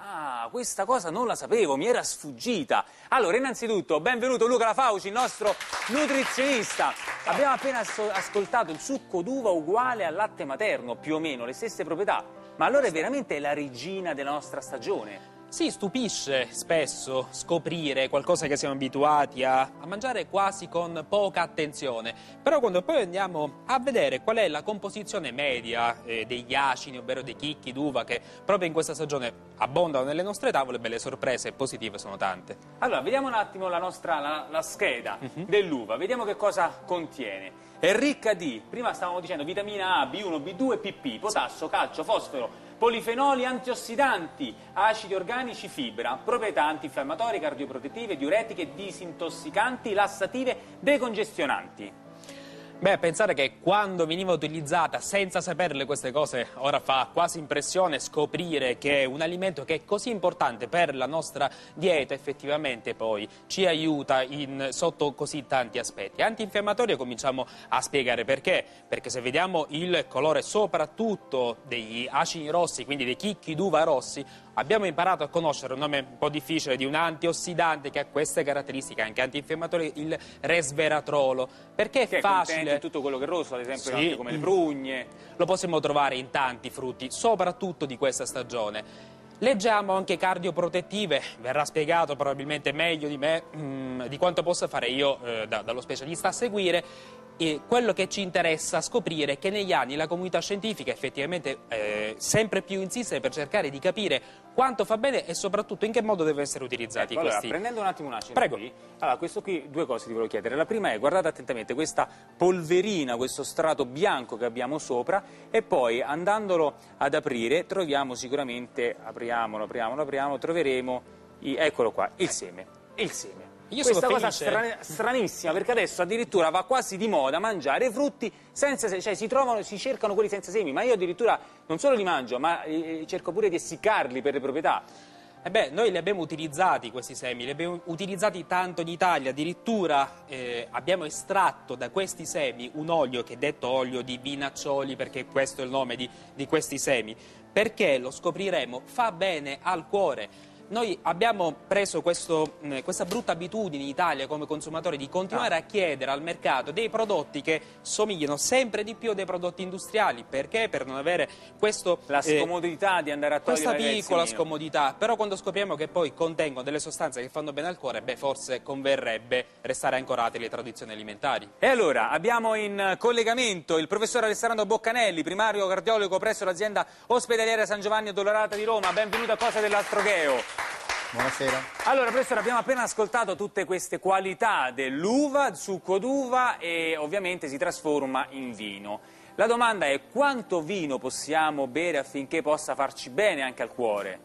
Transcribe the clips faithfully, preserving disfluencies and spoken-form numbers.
Ah, questa cosa non la sapevo, mi era sfuggita. Allora, innanzitutto, benvenuto Luca Lafauci, il nostro nutrizionista. Abbiamo appena ascoltato il succo d'uva uguale al latte materno, più o meno, le stesse proprietà. Ma allora è veramente la regina della nostra stagione? Sì, stupisce spesso scoprire qualcosa che siamo abituati a, a mangiare quasi con poca attenzione, però quando poi andiamo a vedere qual è la composizione media eh, degli acini, ovvero dei chicchi d'uva che proprio in questa stagione abbondano nelle nostre tavole, beh, le sorprese positive sono tante. Allora, vediamo un attimo la nostra la, la scheda uh-huh. dell'uva, vediamo che cosa contiene. È ricca di, prima stavamo dicendo, vitamina A, B uno, B due, P P, potassio, calcio, fosforo, polifenoli, antiossidanti, acidi organici, fibra, proprietà antinfiammatorie, cardioprotettive, diuretiche, disintossicanti, lassative, decongestionanti. Beh, pensare che quando veniva utilizzata senza saperle queste cose, ora fa quasi impressione scoprire che un alimento che è così importante per la nostra dieta effettivamente poi ci aiuta in, sotto così tanti aspetti. Antinfiammatorio cominciamo a spiegare perché, perché se vediamo il colore soprattutto degli acini rossi, quindi dei chicchi d'uva rossi, abbiamo imparato a conoscere un nome un po' difficile di un antiossidante che ha queste caratteristiche, anche antinfiammatorio, il resveratrolo. Perché è che facile? È tutto quello che è rosso, ad esempio, sì. anche come le prugne. Lo possiamo trovare in tanti frutti, soprattutto di questa stagione. Leggiamo anche cardioprotettive, verrà spiegato probabilmente meglio di me, mh, di quanto possa fare io eh, da, dallo specialista a seguire. E quello che ci interessa scoprire è che negli anni la comunità scientifica effettivamente eh, sempre più insiste per cercare di capire quanto fa bene e soprattutto in che modo devono essere utilizzati ecco, questi. Allora, prendendo un attimo un acino Prego. Qui, allora, questo qui, due cose ti volevo chiedere. La prima è, guardate attentamente, questa polverina, questo strato bianco che abbiamo sopra, e poi andandolo ad aprire troviamo sicuramente, apriamolo, apriamolo, apriamolo, troveremo, i, eccolo qua, il seme, il seme. Io Questa sono cosa felice. stran stranissima, perché adesso addirittura va quasi di moda mangiare frutti senza semi, cioè si trovano, si cercano quelli senza semi, ma io addirittura non solo li mangio, ma eh, cerco pure di essiccarli per le proprietà. Eh beh, noi li abbiamo utilizzati questi semi, li abbiamo utilizzati tanto in Italia, addirittura eh, abbiamo estratto da questi semi un olio che è detto olio di vinaccioli, perché questo è il nome di, di questi semi, perché lo scopriremo, fa bene al cuore. Noi abbiamo preso questo, mh, questa brutta abitudine in Italia come consumatori di continuare ah. a chiedere al mercato dei prodotti che somigliano sempre di più a dei prodotti industriali. Perché? Per non avere questo, la scomodità eh, di andare a togliere questa piccola scomodità. Però quando scopriamo che poi contengono delle sostanze che fanno bene al cuore, beh, forse converrebbe restare ancorati alle tradizioni alimentari. E allora abbiamo in collegamento il professor Alessandro Boccanelli, primario cardiologo presso l'azienda ospedaliera San Giovanni Addolorata di Roma. Benvenuto a Cose dell'Astrocheo. Buonasera. Allora, professore, abbiamo appena ascoltato tutte queste qualità dell'uva, il succo d'uva, e ovviamente si trasforma in vino. La domanda è: quanto vino possiamo bere affinché possa farci bene anche al cuore?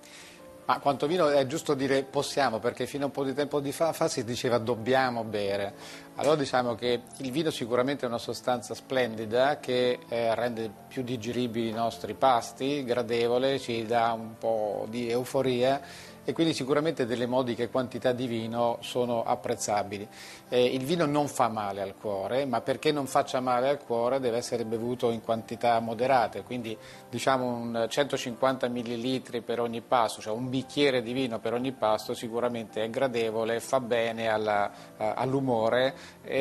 Ma quanto vino è giusto dire possiamo, perché fino a un po' di tempo di fa, fa si diceva dobbiamo bere. Allora diciamo che il vino sicuramente è una sostanza splendida che eh, rende più digeribili i nostri pasti, gradevole, ci dà un po' di euforia, e quindi sicuramente delle modiche quantità di vino sono apprezzabili. Eh, il vino non fa male al cuore, ma perché non faccia male al cuore deve essere bevuto in quantità moderate, quindi diciamo un centocinquanta millilitri per ogni pasto, cioè un bicchiere di vino per ogni pasto sicuramente è gradevole, fa bene all'umore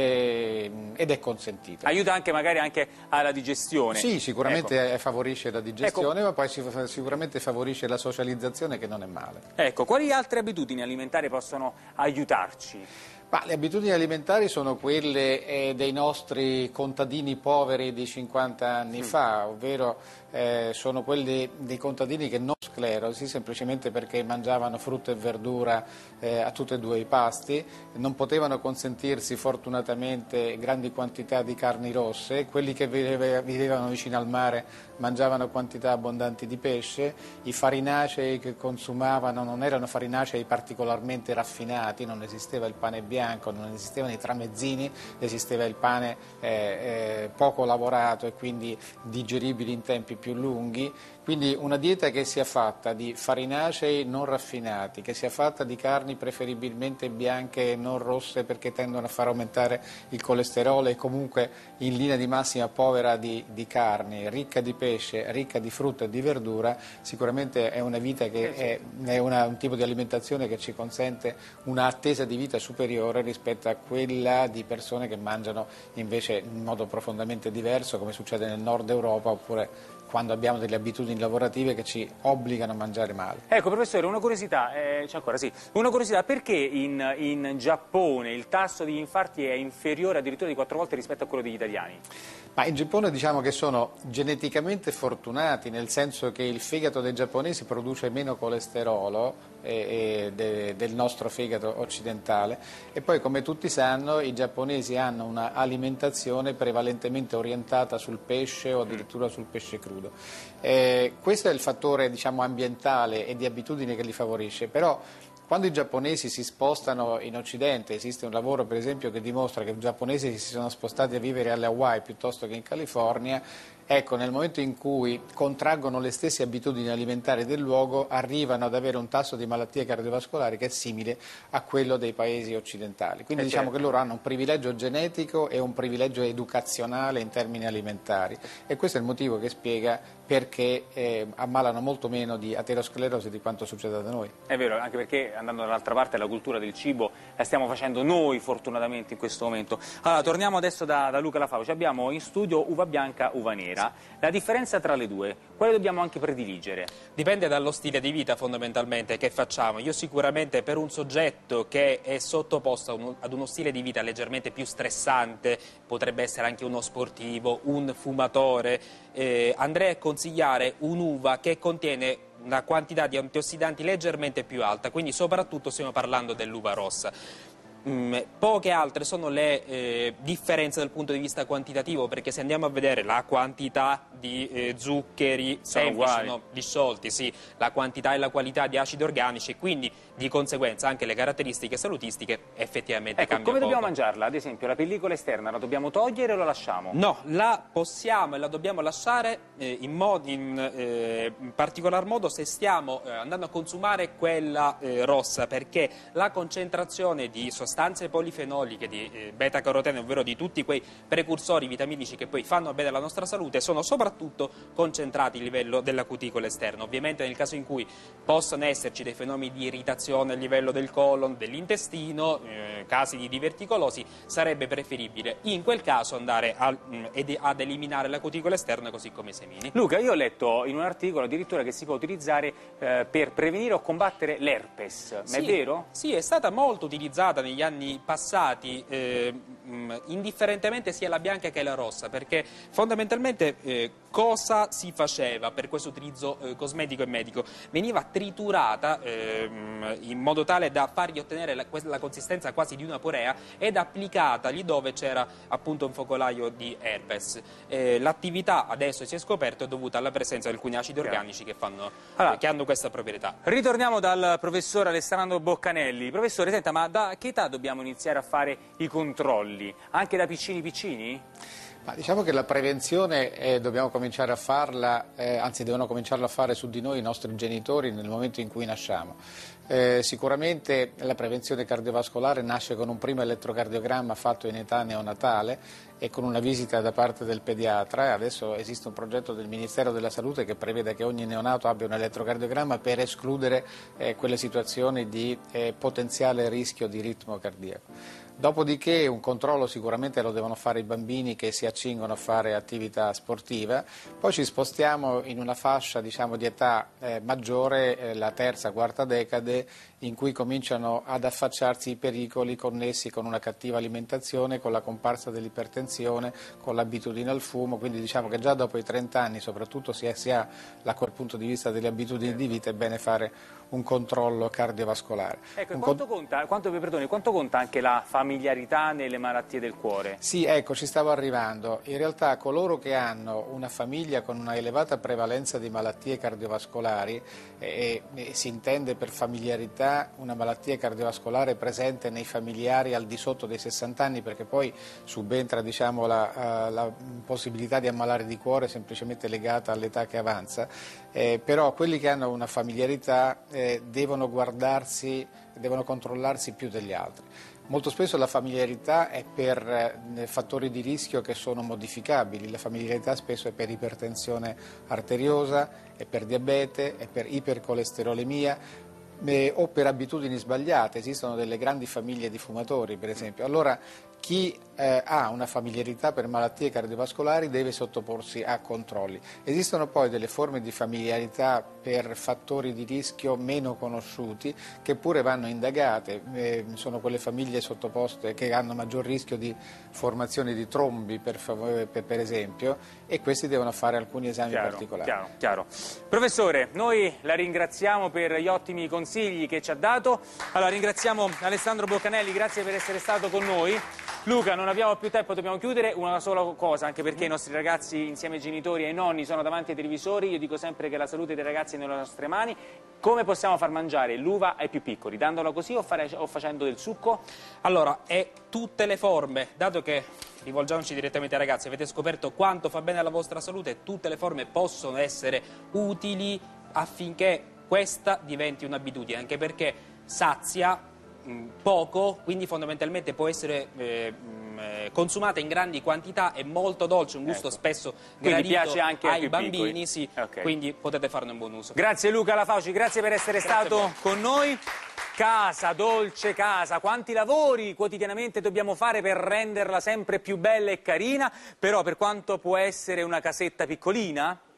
ed è consentito. Aiuta anche magari anche alla digestione. Sì, sicuramente ecco. favorisce la digestione, ecco. ma poi sicuramente favorisce la socializzazione, che non è male. Ecco, quali altre abitudini alimentari possono aiutarci? Ma le abitudini alimentari sono quelle eh, dei nostri contadini poveri di cinquanta anni mm. fa, ovvero eh, sono quelli dei contadini che non sclerosi, semplicemente perché mangiavano frutta e verdura eh, a tutti e due i pasti, non potevano consentirsi fortunatamente grandi quantità di carni rosse, quelli che vivevano vicino al mare mangiavano quantità abbondanti di pesce, i farinacei che consumavano non erano farinacei particolarmente raffinati, non esisteva il pane bianco, non esistevano i tramezzini, esisteva il pane eh, eh, poco lavorato e quindi digeribili in tempi più lunghi, quindi una dieta che sia fatta fatta di farinacei non raffinati, che sia fatta di carni preferibilmente bianche e non rosse perché tendono a far aumentare il colesterolo e comunque in linea di massima povera di, di carni, ricca di pesce, ricca di frutta e di verdura, sicuramente è una vita che è, è una, un tipo di alimentazione che ci consente una attesa di vita superiore rispetto a quella di persone che mangiano invece in modo profondamente diverso, come succede nel nord Europa, oppure quando abbiamo delle abitudini lavorative che ci obbligano a mangiare male. Ecco, professore, una curiosità, eh, c'è ancora, sì, una curiosità, perché in, in Giappone il tasso di infarti è inferiore addirittura di quattro volte rispetto a quello degli italiani? Ma in Giappone diciamo che sono geneticamente fortunati, nel senso che il fegato dei giapponesi produce meno colesterolo eh, eh, de, del nostro fegato occidentale e poi, come tutti sanno, i giapponesi hanno un'alimentazione prevalentemente orientata sul pesce o addirittura sul pesce crudo. Eh, questo è il fattore, diciamo, ambientale e di abitudine che li favorisce, però quando i giapponesi si spostano in Occidente, esiste un lavoro per esempio che dimostra che i giapponesi si sono spostati a vivere alle Hawaii piuttosto che in California, ecco, nel momento in cui contraggono le stesse abitudini alimentari del luogo arrivano ad avere un tasso di malattie cardiovascolari che è simile a quello dei paesi occidentali. Quindi eh diciamo certo. che loro hanno un privilegio genetico e un privilegio educazionale in termini alimentari e questo è il motivo che spiega perché eh, ammalano molto meno di aterosclerosi di quanto succeda da noi. È vero, anche perché andando dall'altra parte la cultura del cibo la stiamo facendo noi fortunatamente in questo momento. Allora, torniamo adesso da, da Luca Lafavo, ci abbiamo in studio uva bianca, uva nera. La differenza tra le due, quale dobbiamo anche prediligere? Dipende dallo stile di vita fondamentalmente che facciamo. Io sicuramente per un soggetto che è sottoposto a uno, ad uno stile di vita leggermente più stressante, potrebbe essere anche uno sportivo, un fumatore, eh, andrei a consigliare un'uva che contiene una quantità di antiossidanti leggermente più alta, quindi soprattutto stiamo parlando dell'uva rossa. Mm, poche altre sono le eh, differenze dal punto di vista quantitativo, perché se andiamo a vedere la quantità di eh, zuccheri Sono semplici, uguali. sono disciolti, sì, la quantità e la qualità di acidi organici e quindi di conseguenza anche le caratteristiche salutistiche effettivamente Ecco, cambiano come dobbiamo poco. mangiarla? Ad esempio, la pellicola esterna la dobbiamo togliere o la lasciamo? No, la possiamo e la dobbiamo lasciare eh, in, mod- in, eh, in particolar modo se stiamo eh, andando a consumare quella eh, rossa, perché la concentrazione di sostanze polifenoliche, di eh, beta-carotene, ovvero di tutti quei precursori vitaminici che poi fanno bene alla nostra salute, sono soprattutto concentrati a livello della cuticola esterna. Ovviamente nel caso in cui possano esserci dei fenomeni di irritazione a livello del colon, dell'intestino, eh, casi di diverticolosi, sarebbe preferibile in quel caso andare a, mh, ed- ad eliminare la cuticola esterna così come i semini. Luca, io ho letto in un articolo addirittura che si può utilizzare eh, per prevenire o combattere l'herpes, ma Sì, è vero? Sì, è stata molto utilizzata negli anni passati, eh, mh, indifferentemente sia la bianca che la rossa, perché fondamentalmente eh, cosa si faceva per questo utilizzo eh, cosmetico e medico? Veniva triturata eh, mh, in modo tale da fargli ottenere la, la consistenza quasi di una purea ed applicata lì dove c'era appunto un focolaio di herpes. Eh, l'attività adesso si è scoperto è dovuta alla presenza di alcuni acidi organici che, fanno, Allora, eh, che hanno questa proprietà. Ritorniamo dal professor Alessandro Boccanelli. Professore, senta, ma da che età dobbiamo iniziare a fare i controlli? Anche da piccini piccini? Ma diciamo che la prevenzione eh, dobbiamo cominciare a farla, eh, anzi devono cominciarla a fare su di noi i nostri genitori nel momento in cui nasciamo. Eh, sicuramente la prevenzione cardiovascolare nasce con un primo elettrocardiogramma fatto in età neonatale e con una visita da parte del pediatra. Adesso esiste un progetto del Ministero della Salute che prevede che ogni neonato abbia un elettrocardiogramma per escludere eh, quelle situazioni di eh, potenziale rischio di ritmo cardiaco. Dopodiché un controllo sicuramente lo devono fare i bambini che si accingono a fare attività sportiva, poi ci spostiamo in una fascia, diciamo, di età eh, maggiore, eh, la terza, quarta decade, in cui cominciano ad affacciarsi i pericoli connessi con una cattiva alimentazione, con la comparsa dell'ipertensione, con l'abitudine al fumo, quindi diciamo che già dopo i trenta anni, soprattutto se si ha da quel punto di vista delle abitudini di vita, è bene fare un controllo cardiovascolare. Ecco, un quanto, con... conta, quanto, perdoni, quanto conta anche la familiarità nelle malattie del cuore? Sì, ecco, ci stavo arrivando. In realtà coloro che hanno una famiglia con una elevata prevalenza di malattie cardiovascolari, e, e si intende per familiarità una malattia cardiovascolare presente nei familiari al di sotto dei sessanta anni, perché poi subentra, diciamo, la, uh, la possibilità di ammalare di cuore semplicemente legata all'età che avanza, eh, però quelli che hanno una familiarità eh, devono guardarsi, devono controllarsi più degli altri. Molto spesso la familiarità è per eh, fattori di rischio che sono modificabili, la familiarità spesso è per ipertensione arteriosa, è per diabete, è per ipercolesterolemia, Eh, o per abitudini sbagliate. Esistono delle grandi famiglie di fumatori, per esempio. Allora chi eh, ha una familiarità per malattie cardiovascolari deve sottoporsi a controlli. Esistono poi delle forme di familiarità per fattori di rischio meno conosciuti che pure vanno indagate, eh, sono quelle famiglie sottoposte che hanno maggior rischio di formazione di trombi, per, per, per esempio, e questi devono fare alcuni esami chiaro, particolari. Chiaro, chiaro. Professore, noi la ringraziamo per gli ottimi consigli che ci ha dato. Allora, ringraziamo Alessandro Boccanelli, grazie per essere stato con noi. Luca, non abbiamo più tempo, dobbiamo chiudere. Una sola cosa, anche perché i nostri ragazzi insieme ai genitori e ai nonni sono davanti ai televisori. Io dico sempre che la salute dei ragazzi è nelle nostre mani. Come possiamo far mangiare l'uva ai più piccoli? Dandola così o, fare, o facendo del succo? Allora, è tutte le forme, dato che rivolgiamoci direttamente ai ragazzi, avete scoperto quanto fa bene alla vostra salute, tutte le forme possono essere utili affinché questa diventi un'abitudine, anche perché sazia poco, quindi fondamentalmente può essere eh, consumata in grandi quantità, è molto dolce, un gusto ecco. spesso Quindi gradito piace anche ai ai bambini, sì, okay. Quindi potete farne un buon uso. Grazie Luca Lafauci, grazie per essere Grazie stato con noi. Casa, dolce casa, quanti lavori quotidianamente dobbiamo fare per renderla sempre più bella e carina, però per quanto può essere una casetta piccolina,